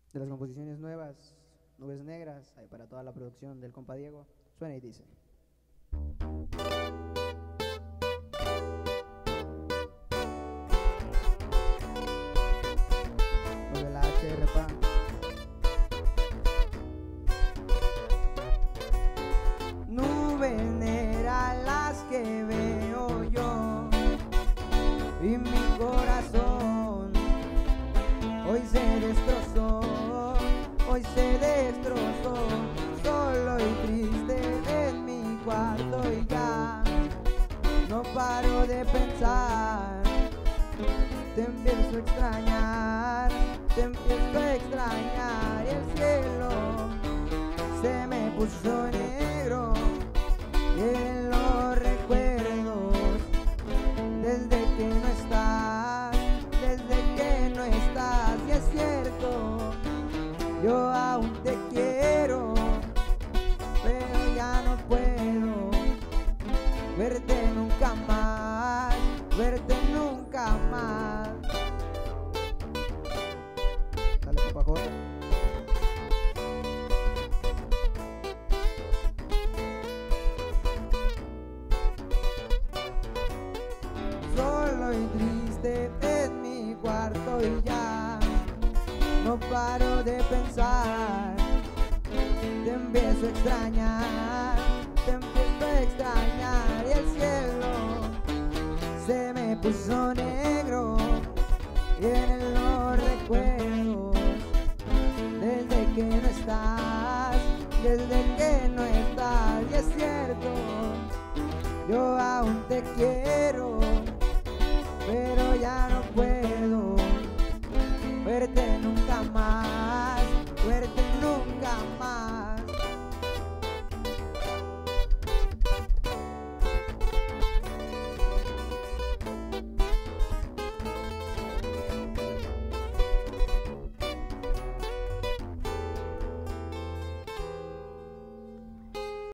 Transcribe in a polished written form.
de las composiciones nuevas, Nubes Negras, ahí para toda la producción del compa Diego. Suena y dice. Los de la HRPA. Nubes negras las que veo yo y mi corazón hoy se destrozó, hoy se destrozó. Solo y triste en mi cuarto y ya no paro de pensar. Te empiezo a extrañar, te empiezo a extrañar, y el cielo se me puso negro y en los recuerdos desde que no estás, desde que no estás. Y es cierto, yo aún te quiero, pero ya no puedo verte nunca más, verte nunca más. Dale, compa J. Solo y triste en mi cuarto y ya no paro de pensar. Te empiezo a extrañar, te empiezo a extrañar, y el cielo se me puso negro y en los recuerdos desde que no estás, desde que no estás. Y es cierto, yo aún te quiero,